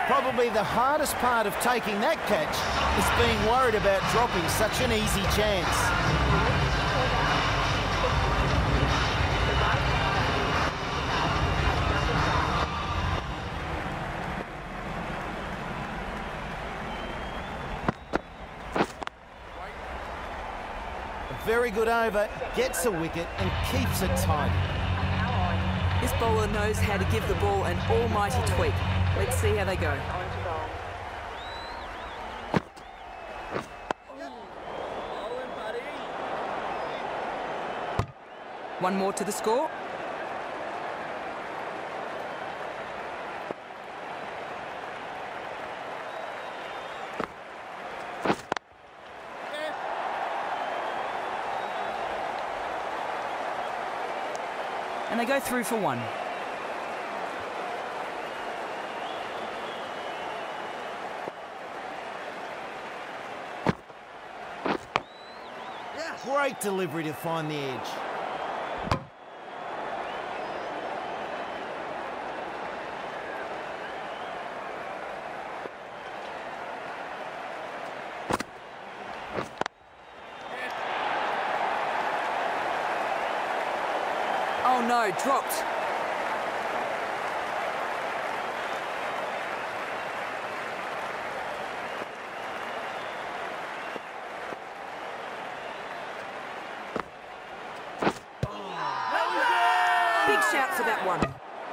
Probably the hardest part of taking that catch is being worried about dropping such an easy chance. A very good over, gets a wicket and keeps it tidy. This bowler knows how to give the ball an almighty tweak. Let's see how they go. One more to the score. And they go through for one. Great delivery to find the edge. Oh no, dropped. Big shout for that one.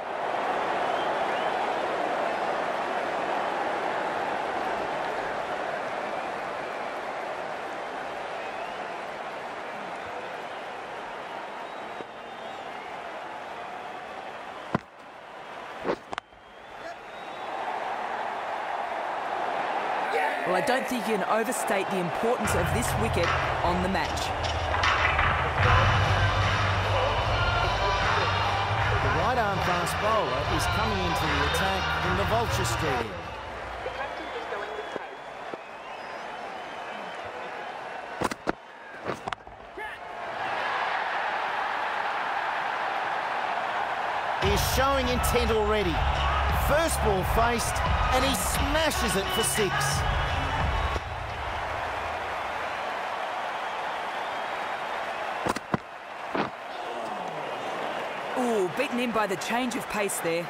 Well, I don't think you can overstate the importance of this wicket on the match. The right-arm fast bowler is coming into the attack in the Vulture Street end. He's showing intent already. First ball faced, and he smashes it for six. Ooh, beaten in by the change of pace there.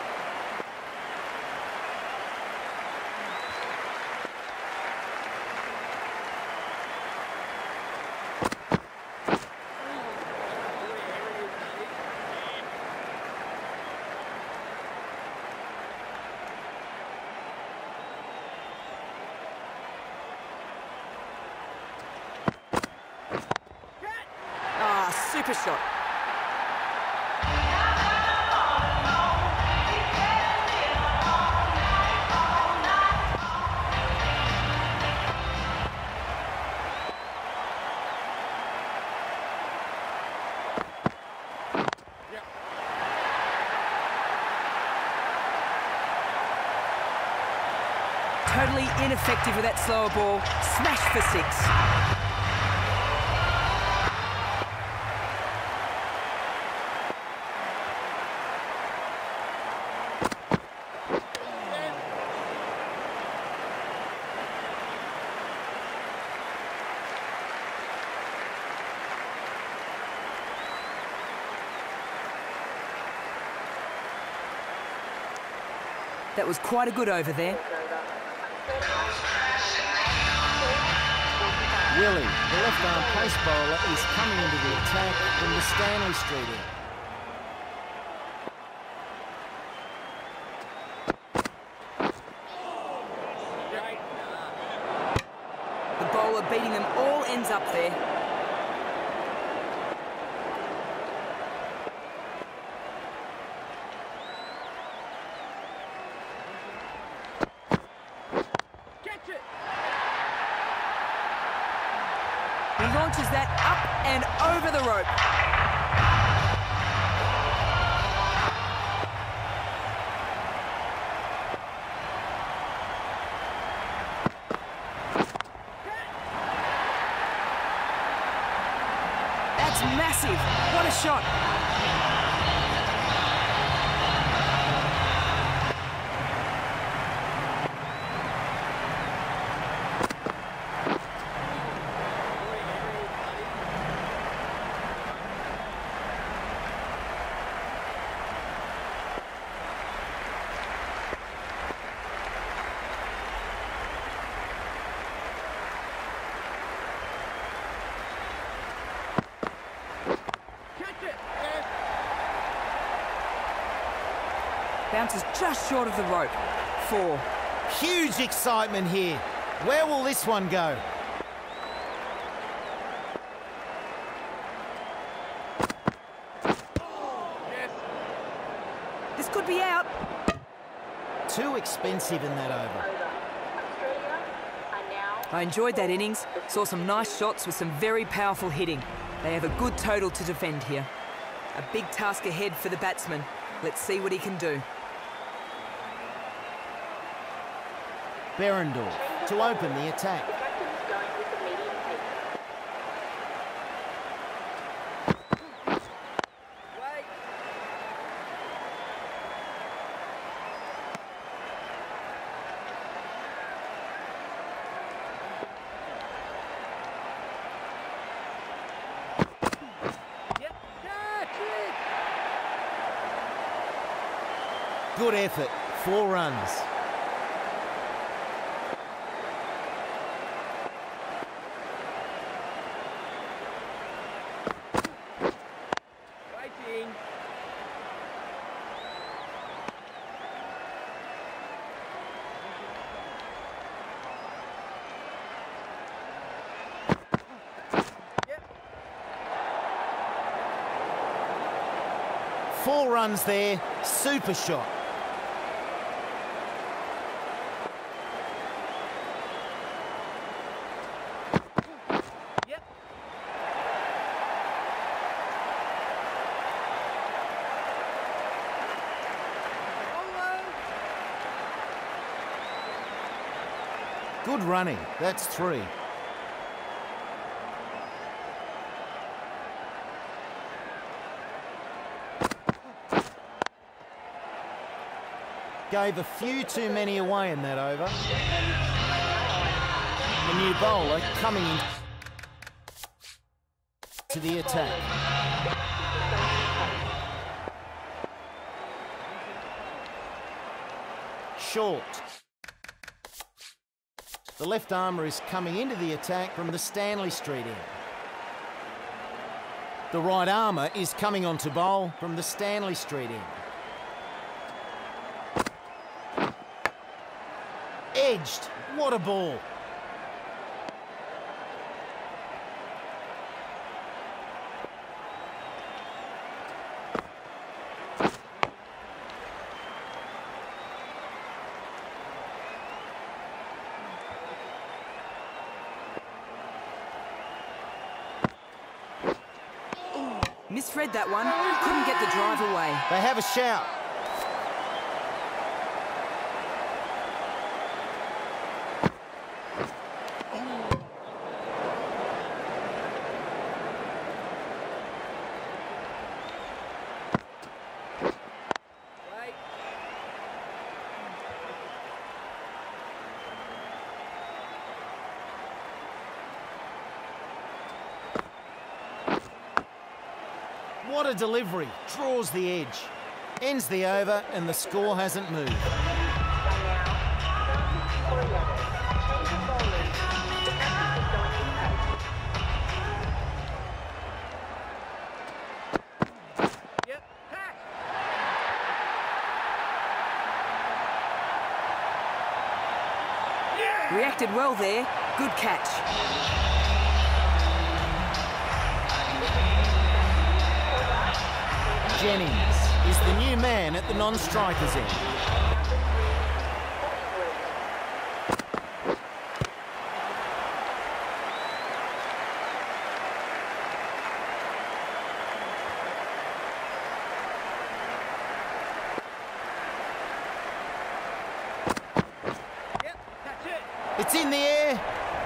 Ah, super shot. Totally ineffective with that slower ball. Smash for six. That was quite a good over there. Willie, the left-arm pace bowler, is coming into the attack from the Stanley Street end. The bowler beating them all ends up there. He launches that up and over the rope. That's massive. What a shot. Bounces just short of the rope. 4. Huge excitement here. Where will this one go? This could be out. Too expensive in that over. I enjoyed that innings. Saw some nice shots with some very powerful hitting. They have a good total to defend here. A big task ahead for the batsman. Let's see what he can do. Berendorf to open the attack. Good effort, 4 runs. Waiting. Four runs there, super shot. Good running, that's 3. Gave a few too many away in that over. The new bowler coming in to the attack. Short. The left armour is coming into the attack from the Stanley Street end. The right armour is coming on to bowl from the Stanley Street end. Edged. What a ball. Misread that one. Couldn't get the drive away. They have a shout. What a delivery. Draws the edge. Ends the over and the score hasn't moved. Reacted well there. Good catch. Jennings is the new man at the non-strikers end. It's in the air.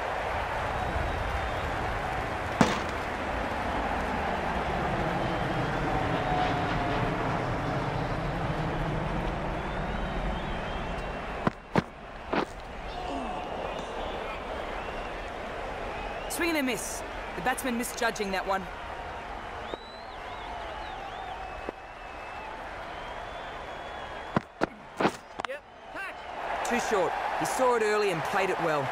Swing and a miss. The batsman misjudging that one. Too short. He saw it early and played it well.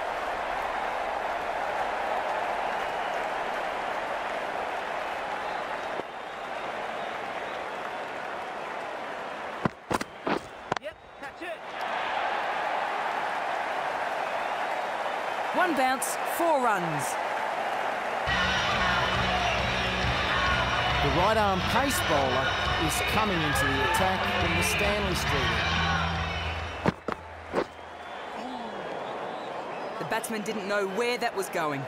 One bounce, 4 runs. The right-arm pace bowler is coming into the attack from the Stanley Street. The batsman didn't know where that was going.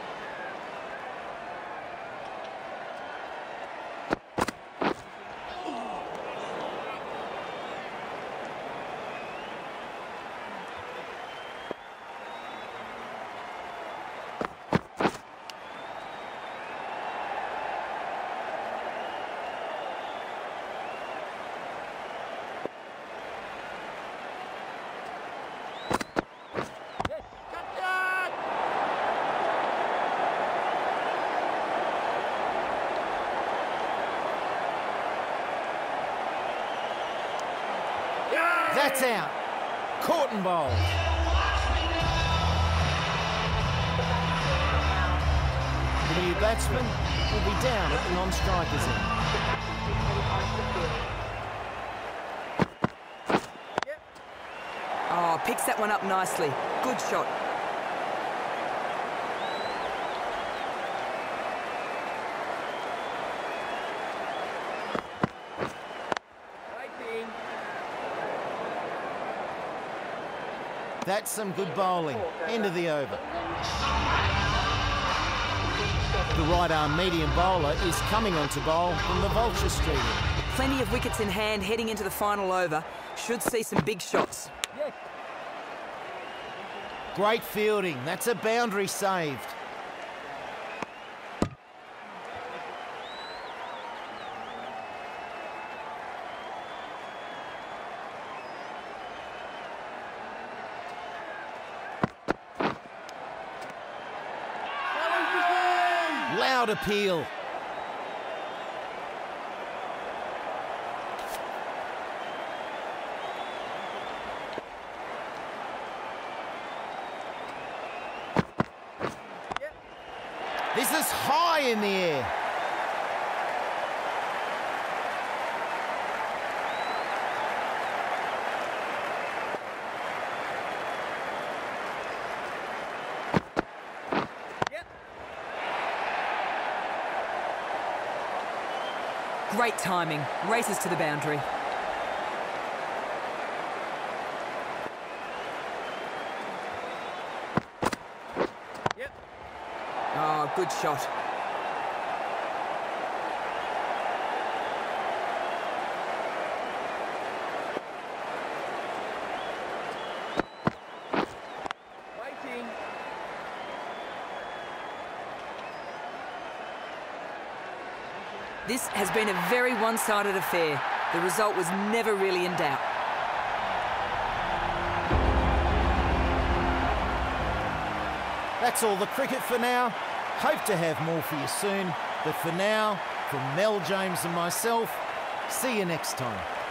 That's out. Caught and bowled. The new batsman will be down at the non-strikers end. Oh, picks that one up nicely. Good shot. That's some good bowling. End of the over. The right-arm medium bowler is coming on to bowl from the Vulture Street. Plenty of wickets in hand heading into the final over. Should see some big shots. Great fielding. That's a boundary saved. Loud appeal. This is high in the air. Great timing. Races to the boundary. Oh, good shot. Waiting. This has been a very one-sided affair. The result was never really in doubt. That's all the cricket for now. Hope to have more for you soon. But for now, from Mel, James and myself, see you next time.